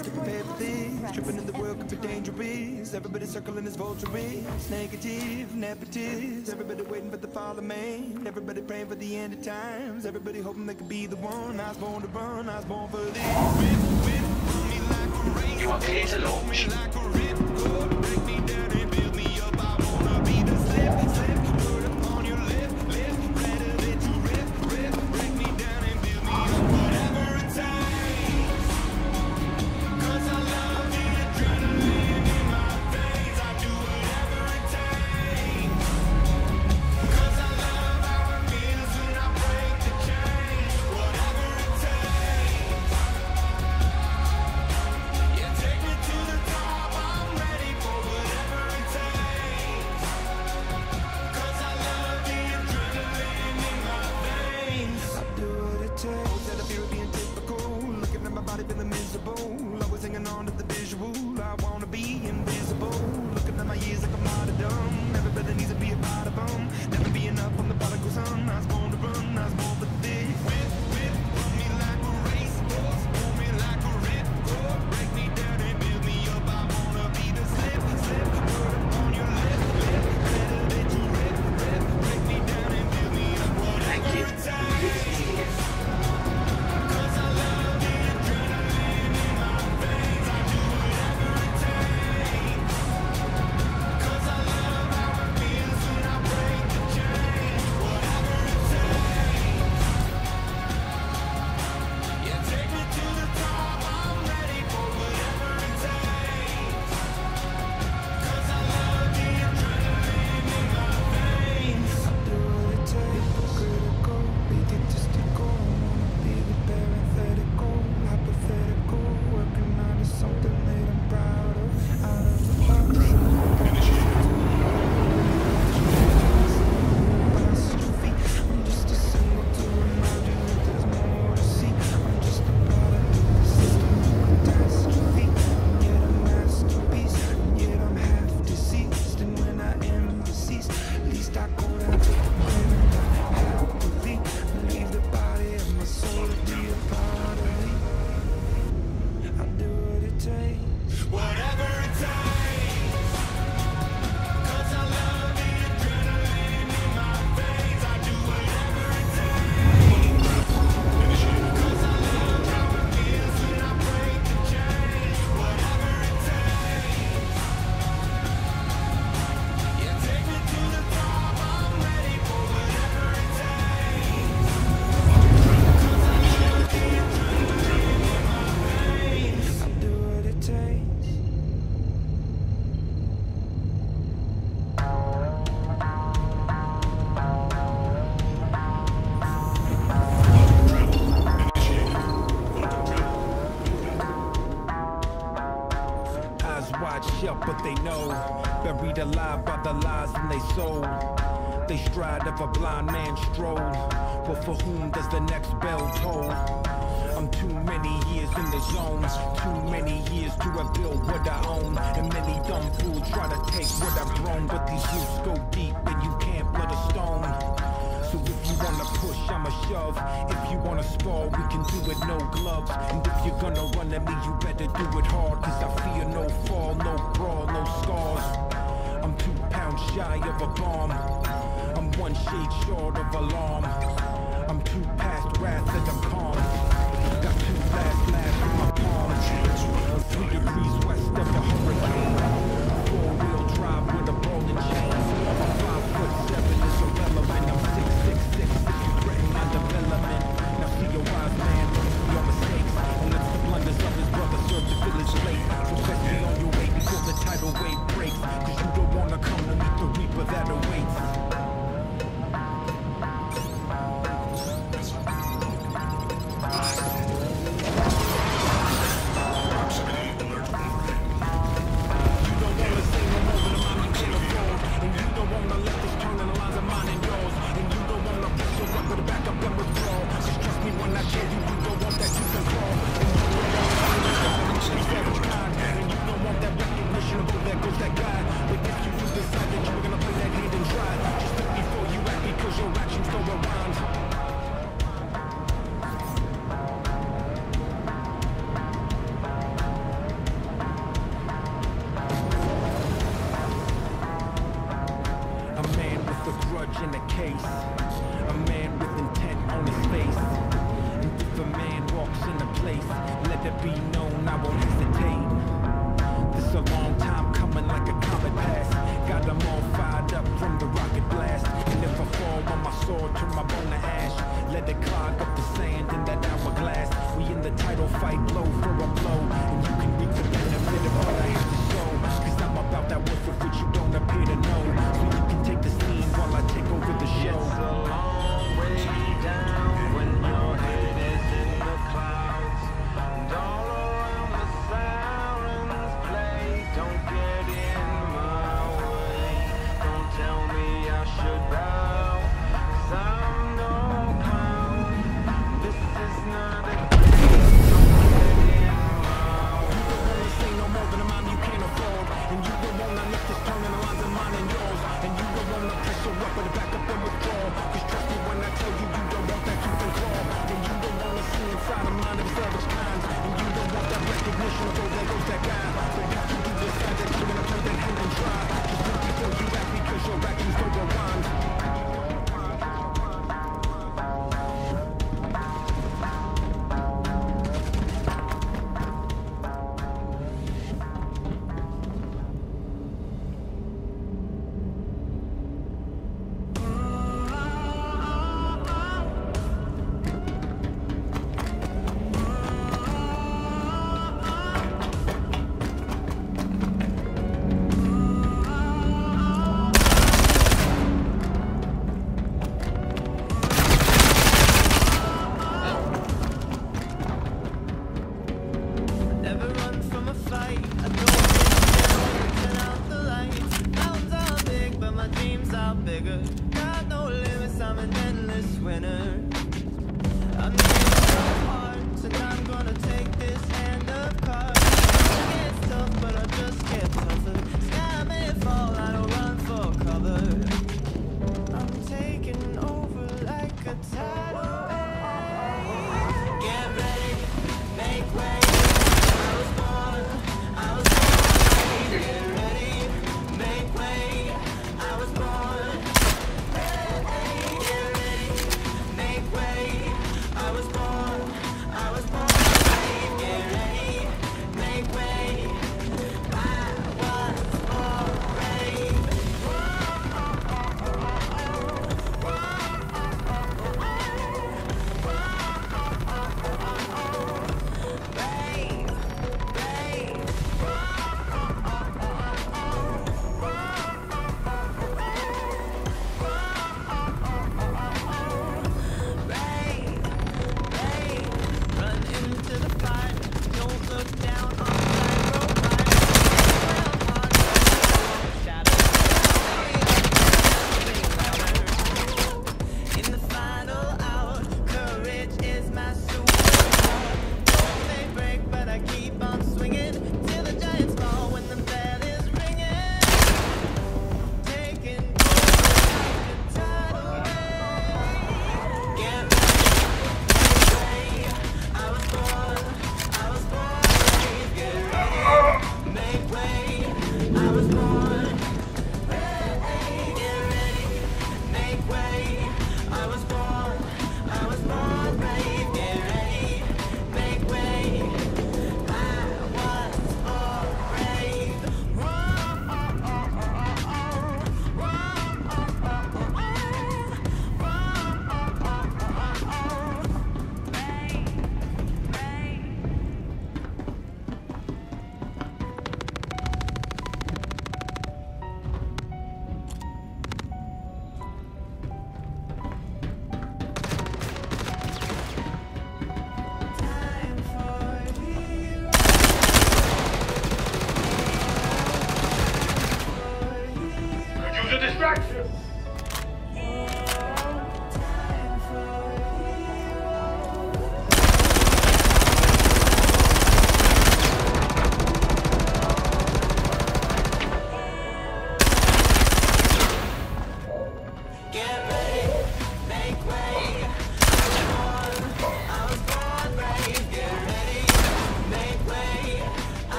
best to prepare for this. Tripping in the world could be dangerous. Everybody circling as vultures. Negative, nepotist. Everybody waiting for the fall of man. Everybody praying for the end of times. Everybody hoping they could be the one. I was born to run, I was born for this. You are clear to launch. But they know, buried alive by the lies in they soul. They stride of a blind man stroll, but for whom does the next bell toll? I'm too many years in the zone, too many years to have built what I own. And many dumb fools try to take what I've grown, but these roots go deep and you can't blood a stone. So if you wanna push, I'ma shove. If you wanna spar, we can do it no gloves. And if you're gonna run at me, you better do it hard, cause I fear no fall, no brawl, no scars. I'm 2 pounds shy of a bomb, I'm 1 shade short of alarm. I'm too past wrath and I'm calm. Got 2 last laughs in my palm. 3 degrees west of a hurricane. 4-wheel drive with a ball and chain. I'm 5'7" is irrelevant. I'm 6'6" if you threaten my development. Now see a wise man learn from your mistakes, and let the blunders of his brother serve to fill his plate. So best be on your way before the tidal wave breaks, cause you don't wanna come to meet the reaper that awaits. might blow from